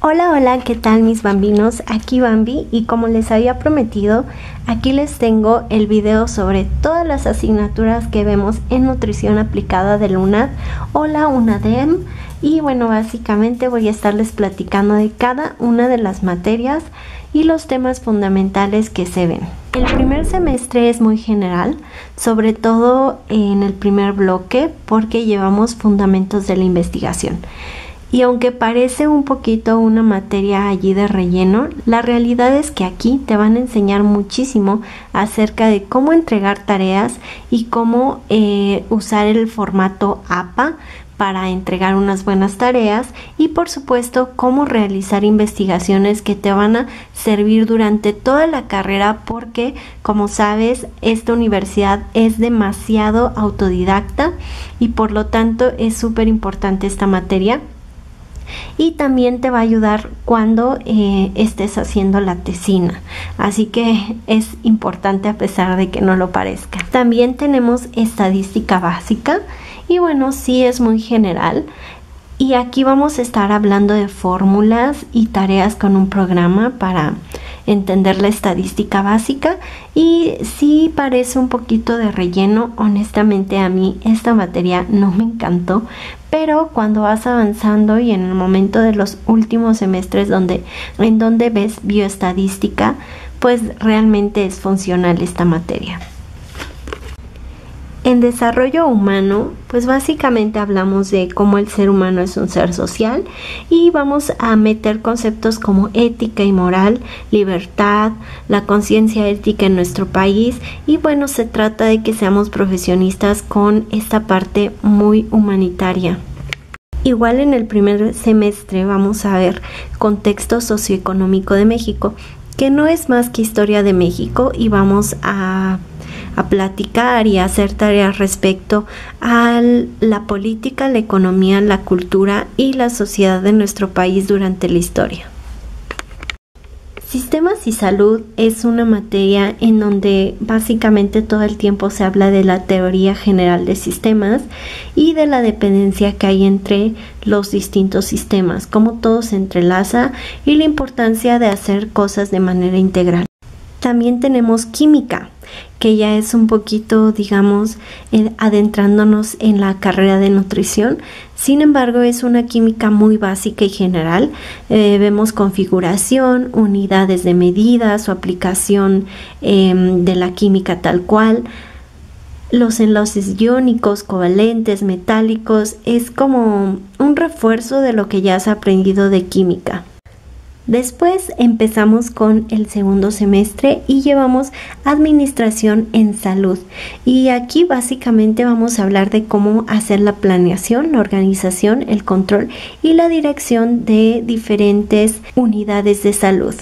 Hola, hola, ¿qué tal mis bambinos? Aquí Bambi y como les había prometido, aquí les tengo el video sobre todas las asignaturas que vemos en nutrición aplicada del UNAD o la UNADEM. Y bueno, básicamente voy a estarles platicando de cada una de las materias y los temas fundamentales que se ven. El primer semestre es muy general, sobre todo en el primer bloque porque llevamos fundamentos de la investigación. Y aunque parece un poquito una materia allí de relleno, la realidad es que aquí te van a enseñar muchísimo acerca de cómo entregar tareas y cómo usar el formato APA para entregar unas buenas tareas y por supuesto cómo realizar investigaciones que te van a servir durante toda la carrera porque como sabes esta universidad es demasiado autodidacta y por lo tanto es súper importante esta materia. Y también te va a ayudar cuando estés haciendo la tesina, así que es importante a pesar de que no lo parezca. También tenemos estadística básica y bueno, sí es muy general y aquí vamos a estar hablando de fórmulas y tareas con un programa para entender la estadística básica y sí parece un poquito de relleno. Honestamente a mí esta materia no me encantó, pero cuando vas avanzando y en el momento de los últimos semestres en donde ves bioestadística, pues realmente es funcional esta materia. En desarrollo humano, pues básicamente hablamos de cómo el ser humano es un ser social y vamos a meter conceptos como ética y moral, libertad, la conciencia ética en nuestro país y bueno, se trata de que seamos profesionistas con esta parte muy humanitaria. Igual en el primer semestre vamos a ver contexto socioeconómico de México, que no es más que historia de México y vamos a platicar y a hacer tareas respecto a la política, la economía, la cultura y la sociedad de nuestro país durante la historia. Sistemas y salud es una materia en donde básicamente todo el tiempo se habla de la teoría general de sistemas y de la dependencia que hay entre los distintos sistemas, cómo todo se entrelaza y la importancia de hacer cosas de manera integral. También tenemos química, que ya es un poquito, digamos, adentrándonos en la carrera de nutrición. Sin embargo, es una química muy básica y general. Vemos configuración, unidades de medida, su aplicación de la química tal cual. Los enlaces iónicos, covalentes, metálicos, es como un refuerzo de lo que ya has aprendido de química. Después empezamos con el segundo semestre y llevamos administración en salud y aquí básicamente vamos a hablar de cómo hacer la planeación, la organización, el control y la dirección de diferentes unidades de salud.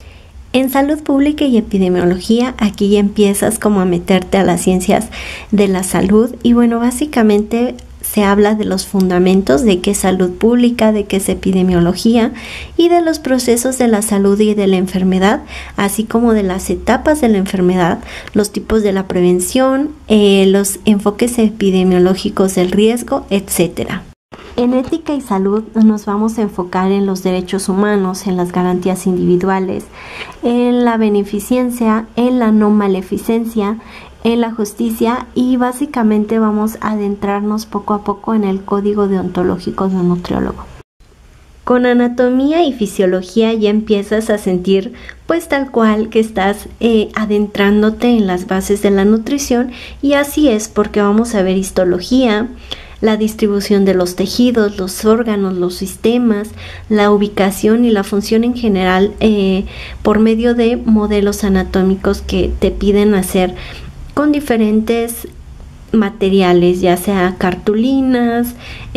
En salud pública y epidemiología aquí ya empiezas como a meterte a las ciencias de la salud y bueno, básicamente se habla de los fundamentos de qué es salud pública, de qué es epidemiología y de los procesos de la salud y de la enfermedad, así como de las etapas de la enfermedad, los tipos de la prevención, los enfoques epidemiológicos del riesgo, etc. En ética y salud nos vamos a enfocar en los derechos humanos, en las garantías individuales, en la beneficencia, en la no maleficencia, en la justicia y básicamente vamos a adentrarnos poco a poco en el código deontológico de un nutriólogo. Con anatomía y fisiología ya empiezas a sentir pues tal cual que estás adentrándote en las bases de la nutrición y así es porque vamos a ver histología, la distribución de los tejidos, los órganos, los sistemas, la ubicación y la función en general por medio de modelos anatómicos que te piden hacer con diferentes materiales, ya sea cartulinas,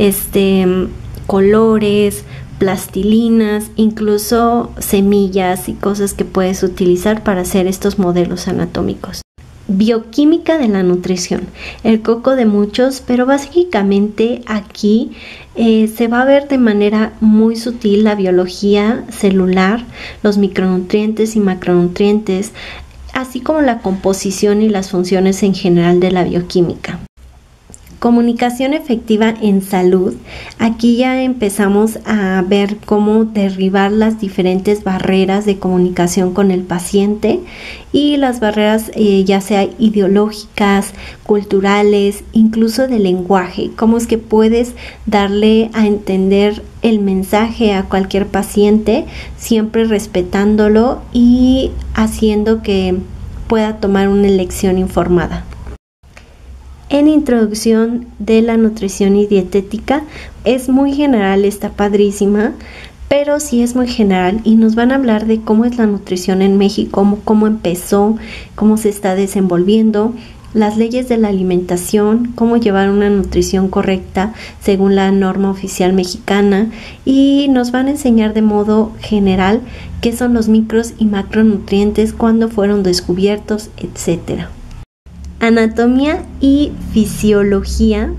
colores, plastilinas, incluso semillas y cosas que puedes utilizar para hacer estos modelos anatómicos. Bioquímica de la nutrición, el coco de muchos, pero básicamente aquí se va a ver de manera muy sutil la biología celular, los micronutrientes y macronutrientes, así como la composición y las funciones en general de la bioquímica. Comunicación efectiva en salud. Aquí ya empezamos a ver cómo derribar las diferentes barreras de comunicación con el paciente y las barreras ya sea ideológicas, culturales, incluso de lenguaje. Cómo es que puedes darle a entender el mensaje a cualquier paciente, siempre respetándolo y haciendo que pueda tomar una elección informada. En introducción de la nutrición y dietética, es muy general, está padrísima, pero sí es muy general y nos van a hablar de cómo es la nutrición en México, cómo empezó, cómo se está desenvolviendo, las leyes de la alimentación, cómo llevar una nutrición correcta según la norma oficial mexicana, y nos van a enseñar de modo general qué son los micros y macronutrientes, cuándo fueron descubiertos, etc. Anatomía y fisiología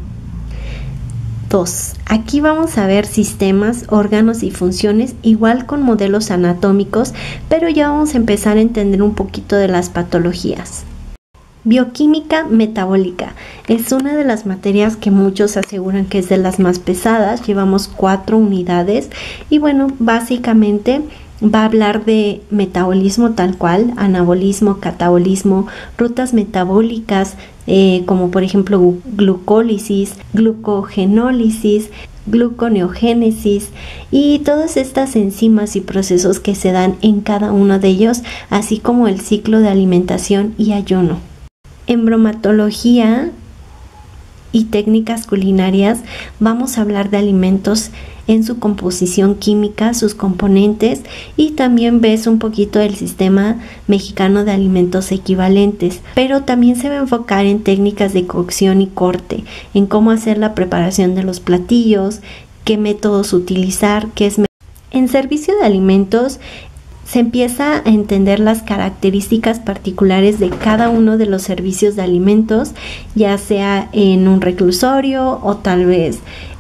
2. Aquí vamos a ver sistemas, órganos y funciones, igual con modelos anatómicos, pero ya vamos a empezar a entender un poquito de las patologías. Bioquímica metabólica es una de las materias que muchos aseguran que es de las más pesadas. Llevamos 4 unidades y bueno, básicamente va a hablar de metabolismo tal cual, anabolismo, catabolismo, rutas metabólicas, como por ejemplo glucólisis, glucogenólisis, gluconeogénesis y todas estas enzimas y procesos que se dan en cada uno de ellos, así como el ciclo de alimentación y ayuno. En bromatología y técnicas culinarias vamos a hablar de alimentos en su composición química, sus componentes, y también ves un poquito del sistema mexicano de alimentos equivalentes, pero también se va a enfocar en técnicas de cocción y corte, en cómo hacer la preparación de los platillos, qué métodos utilizar, En servicio de alimentos se empieza a entender las características particulares de cada uno de los servicios de alimentos, ya sea en un reclusorio o tal vez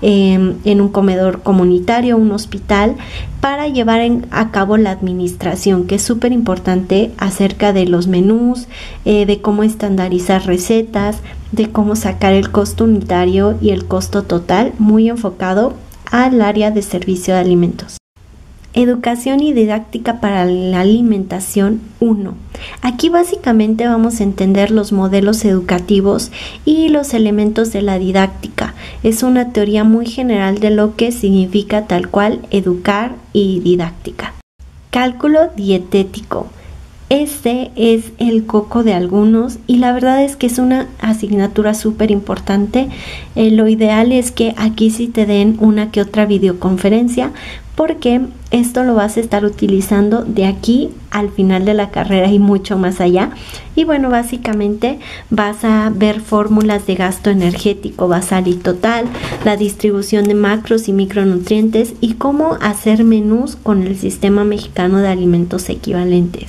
en un comedor comunitario, un hospital, para llevar a cabo la administración, que es súper importante, acerca de los menús, de cómo estandarizar recetas, de cómo sacar el costo unitario y el costo total, muy enfocado al área de servicio de alimentos. Educación y didáctica para la alimentación 1. Aquí básicamente vamos a entender los modelos educativos y los elementos de la didáctica. Es una teoría muy general de lo que significa tal cual educar y didáctica. Cálculo dietético. Este es el coco de algunos y la verdad es que es una asignatura súper importante. Lo ideal es que aquí sí te den una que otra videoconferencia, porque esto lo vas a estar utilizando de aquí al final de la carrera y mucho más allá. Y bueno, básicamente vas a ver fórmulas de gasto energético basal y total, la distribución de macros y micronutrientes y cómo hacer menús con el sistema mexicano de alimentos equivalentes.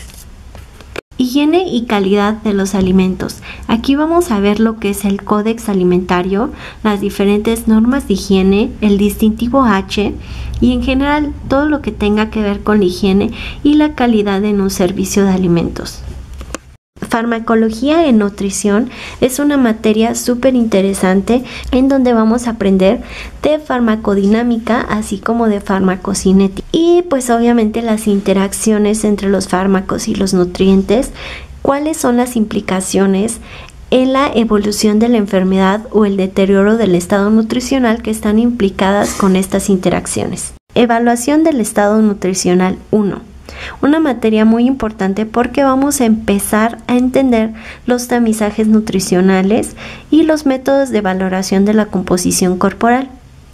Higiene y calidad de los alimentos. Aquí vamos a ver lo que es el Códex Alimentario, las diferentes normas de higiene, el distintivo H y en general todo lo que tenga que ver con la higiene y la calidad en un servicio de alimentos. Farmacología en nutrición es una materia súper interesante en donde vamos a aprender de farmacodinámica así como de farmacocinética y pues obviamente las interacciones entre los fármacos y los nutrientes, cuáles son las implicaciones en la evolución de la enfermedad o el deterioro del estado nutricional que están implicadas con estas interacciones. Evaluación del estado nutricional 1. Una materia muy importante porque vamos a empezar a entender los tamizajes nutricionales y los métodos de valoración de la composición corporal.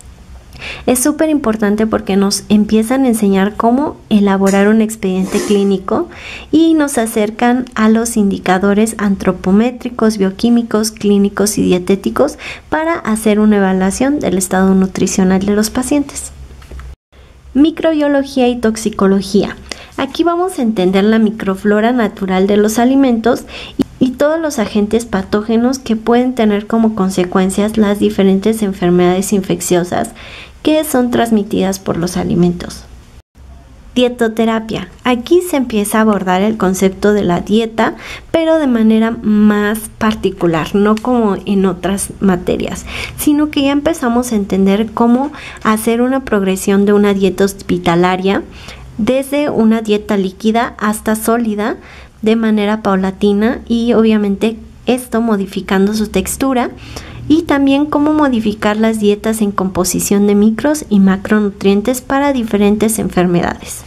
Es súper importante porque nos empiezan a enseñar cómo elaborar un expediente clínico y nos acercan a los indicadores antropométricos, bioquímicos, clínicos y dietéticos para hacer una evaluación del estado nutricional de los pacientes. Microbiología y toxicología. Aquí vamos a entender la microflora natural de los alimentos y todos los agentes patógenos que pueden tener como consecuencias las diferentes enfermedades infecciosas que son transmitidas por los alimentos. Dietoterapia. Aquí se empieza a abordar el concepto de la dieta, pero de manera más particular, no como en otras materias, sino que ya empezamos a entender cómo hacer una progresión de una dieta hospitalaria desde una dieta líquida hasta sólida de manera paulatina y obviamente esto modificando su textura, y también cómo modificar las dietas en composición de micros y macronutrientes para diferentes enfermedades.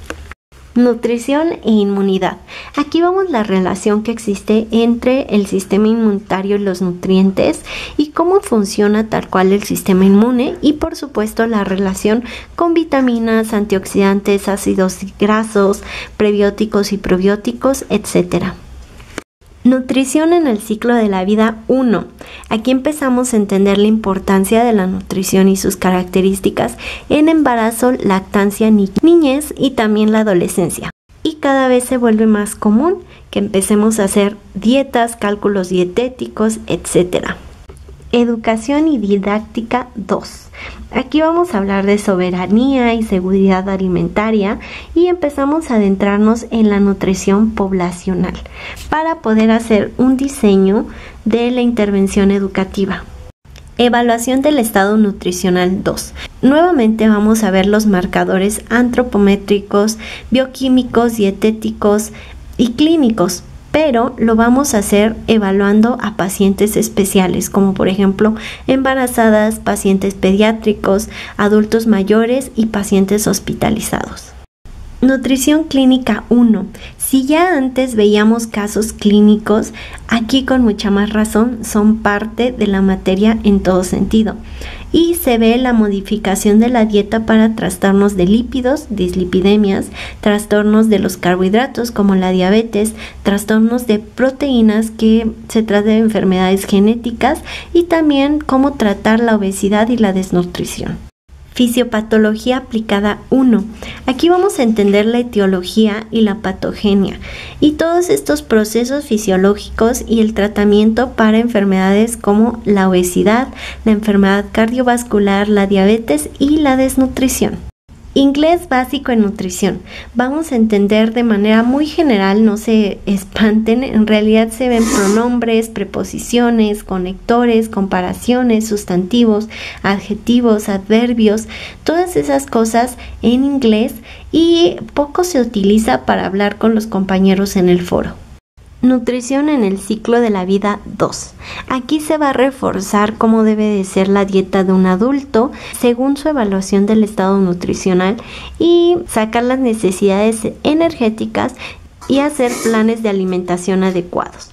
Nutrición e inmunidad. Aquí vemos la relación que existe entre el sistema inmunitario y los nutrientes y cómo funciona tal cual el sistema inmune, y por supuesto la relación con vitaminas, antioxidantes, ácidos grasos, prebióticos y probióticos, etc. Nutrición en el ciclo de la vida 1. Aquí empezamos a entender la importancia de la nutrición y sus características en embarazo, lactancia, niñez y también la adolescencia. Y cada vez se vuelve más común que empecemos a hacer dietas, cálculos dietéticos, etc. Educación y didáctica 2. Aquí vamos a hablar de soberanía y seguridad alimentaria y empezamos a adentrarnos en la nutrición poblacional para poder hacer un diseño de la intervención educativa. Evaluación del estado nutricional 2. Nuevamente vamos a ver los marcadores antropométricos, bioquímicos, dietéticos y clínicos, pero lo vamos a hacer evaluando a pacientes especiales, como por ejemplo embarazadas, pacientes pediátricos, adultos mayores y pacientes hospitalizados. Nutrición clínica 1. Si ya antes veíamos casos clínicos, aquí con mucha más razón son parte de la materia en todo sentido. Y se ve la modificación de la dieta para trastornos de lípidos, dislipidemias, trastornos de los carbohidratos como la diabetes, trastornos de proteínas que se trata de enfermedades genéticas y también cómo tratar la obesidad y la desnutrición. Fisiopatología aplicada 1. Aquí vamos a entender la etiología y la patogenia y todos estos procesos fisiológicos y el tratamiento para enfermedades como la obesidad, la enfermedad cardiovascular, la diabetes y la desnutrición. Inglés básico en nutrición. Vamos a entender de manera muy general, no se espanten, en realidad se ven pronombres, preposiciones, conectores, comparaciones, sustantivos, adjetivos, adverbios, todas esas cosas en inglés y poco se utiliza para hablar con los compañeros en el foro. Nutrición en el ciclo de la vida 2. Aquí se va a reforzar cómo debe de ser la dieta de un adulto según su evaluación del estado nutricional y sacar las necesidades energéticas y hacer planes de alimentación adecuados.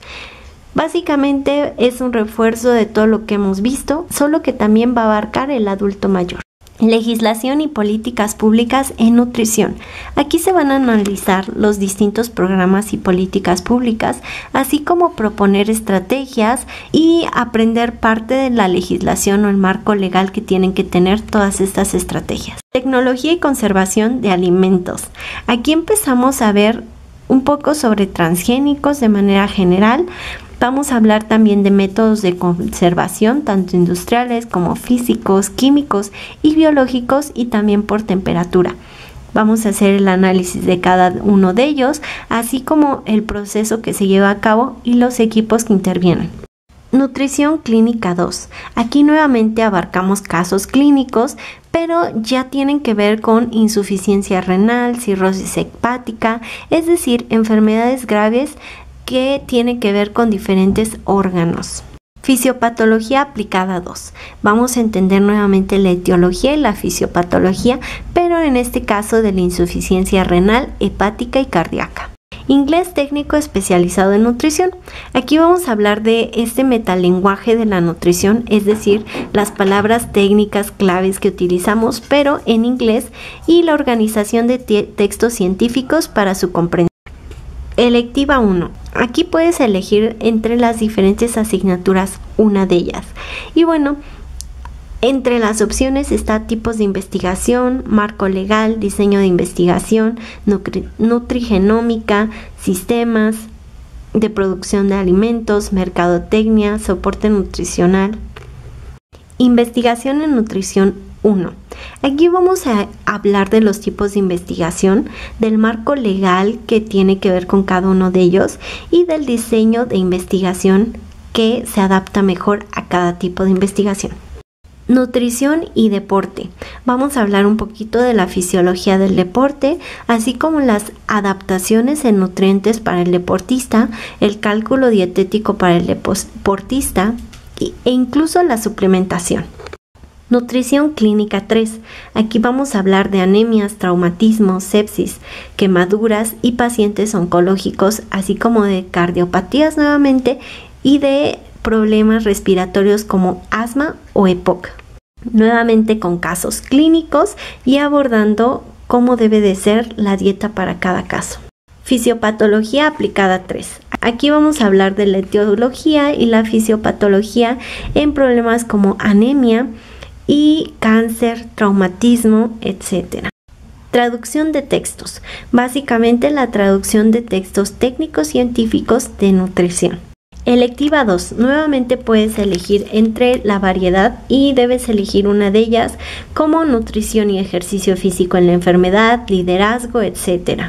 Básicamente es un refuerzo de todo lo que hemos visto, solo que también va a abarcar el adulto mayor. Legislación y políticas públicas en nutrición. Aquí se van a analizar los distintos programas y políticas públicas, así como proponer estrategias y aprender parte de la legislación o el marco legal que tienen que tener todas estas estrategias. Tecnología y conservación de alimentos. Aquí empezamos a ver un poco sobre transgénicos de manera general. Vamos a hablar también de métodos de conservación, tanto industriales como físicos, químicos y biológicos, y también por temperatura. Vamos a hacer el análisis de cada uno de ellos, así como el proceso que se lleva a cabo y los equipos que intervienen. Nutrición clínica 2. Aquí nuevamente abarcamos casos clínicos, pero ya tienen que ver con insuficiencia renal, cirrosis hepática, es decir, enfermedades graves que tiene que ver con diferentes órganos. Fisiopatología aplicada 2. Vamos a entender nuevamente la etiología y la fisiopatología, pero en este caso de la insuficiencia renal, hepática y cardíaca. Inglés técnico especializado en nutrición. Aquí vamos a hablar de este metalenguaje de la nutrición, es decir, las palabras técnicas claves que utilizamos, pero en inglés, y la organización de textos científicos para su comprensión. Electiva 1. Aquí puedes elegir entre las diferentes asignaturas una de ellas. Y bueno, entre las opciones está tipos de investigación, marco legal, diseño de investigación, nutrigenómica, sistemas de producción de alimentos, mercadotecnia, soporte nutricional. Investigación en nutrición 1. Aquí vamos a hablar de los tipos de investigación, del marco legal que tiene que ver con cada uno de ellos y del diseño de investigación que se adapta mejor a cada tipo de investigación. Nutrición y deporte. Vamos a hablar un poquito de la fisiología del deporte, así como las adaptaciones en nutrientes para el deportista, el cálculo dietético para el deportista e incluso la suplementación. Nutrición clínica 3. Aquí vamos a hablar de anemias, traumatismos, sepsis, quemaduras y pacientes oncológicos, así como de cardiopatías nuevamente y de problemas respiratorios como asma o EPOC. Nuevamente con casos clínicos y abordando cómo debe de ser la dieta para cada caso. Fisiopatología aplicada 3. Aquí vamos a hablar de la etiología y la fisiopatología en problemas como anemia y cáncer, traumatismo, etc. Traducción de textos. Básicamente la traducción de textos técnicos científicos de nutrición. Electiva 2. Nuevamente puedes elegir entre la variedad y debes elegir una de ellas como nutrición y ejercicio físico en la enfermedad, liderazgo, etc.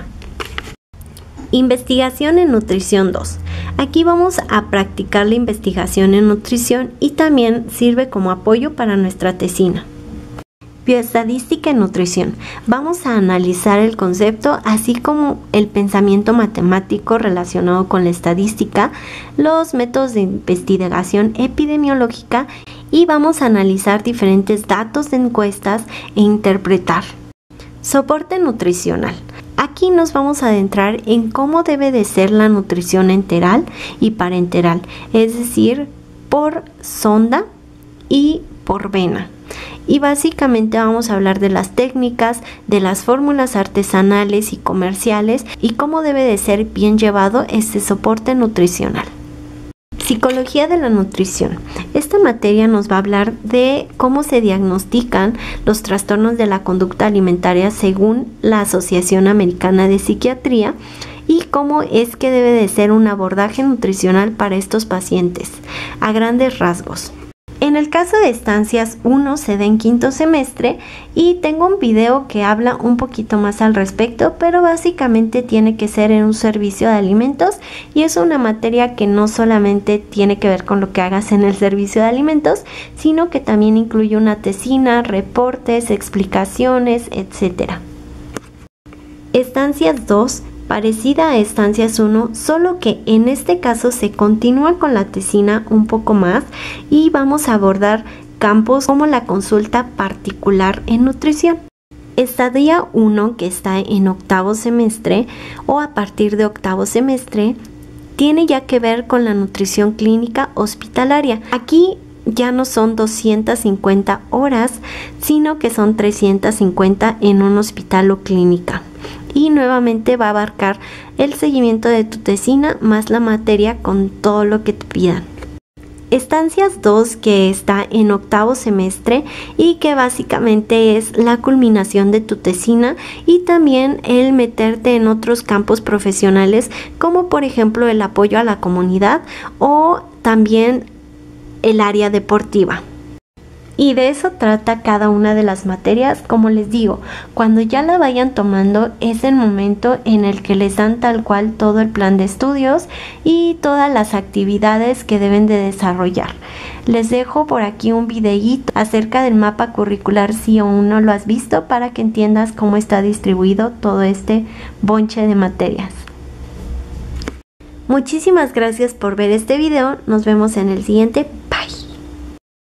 Investigación en nutrición 2. Aquí vamos a practicar la investigación en nutrición y también sirve como apoyo para nuestra tesina. Bioestadística en nutrición. Vamos a analizar el concepto así como el pensamiento matemático relacionado con la estadística, los métodos de investigación epidemiológica y vamos a analizar diferentes datos de encuestas e interpretar. Soporte nutricional. Aquí nos vamos a adentrar en cómo debe de ser la nutrición enteral y parenteral, es decir, por sonda y por vena. Y básicamente vamos a hablar de las técnicas, de las fórmulas artesanales y comerciales y cómo debe de ser bien llevado este soporte nutricional. Psicología de la nutrición. Esta materia nos va a hablar de cómo se diagnostican los trastornos de la conducta alimentaria según la Asociación Americana de Psiquiatría y cómo es que debe de ser un abordaje nutricional para estos pacientes, a grandes rasgos. En el caso de estancias 1 se da en quinto semestre y tengo un video que habla un poquito más al respecto, pero básicamente tiene que ser en un servicio de alimentos y es una materia que no solamente tiene que ver con lo que hagas en el servicio de alimentos, sino que también incluye una tesina, reportes, explicaciones, etc. Estancias 2. Parecida a estancias 1, solo que en este caso se continúa con la tesina un poco más y vamos a abordar campos como la consulta particular en nutrición. Estadía 1, que está en octavo semestre o a partir de octavo semestre, tiene ya que ver con la nutrición clínica hospitalaria. Aquí ya no son 250 horas, sino que son 350 en un hospital o clínica. Y nuevamente va a abarcar el seguimiento de tu tesina más la materia con todo lo que te pidan. Estancias 2, que está en octavo semestre y que básicamente es la culminación de tu tesina y también el meterte en otros campos profesionales como por ejemplo el apoyo a la comunidad o también el área deportiva. Y de eso trata cada una de las materias. Como les digo, cuando ya la vayan tomando es el momento en el que les dan tal cual todo el plan de estudios y todas las actividades que deben de desarrollar. Les dejo por aquí un videíto acerca del mapa curricular si aún no lo has visto para que entiendas cómo está distribuido todo este bonche de materias. Muchísimas gracias por ver este video. Nos vemos en el siguiente.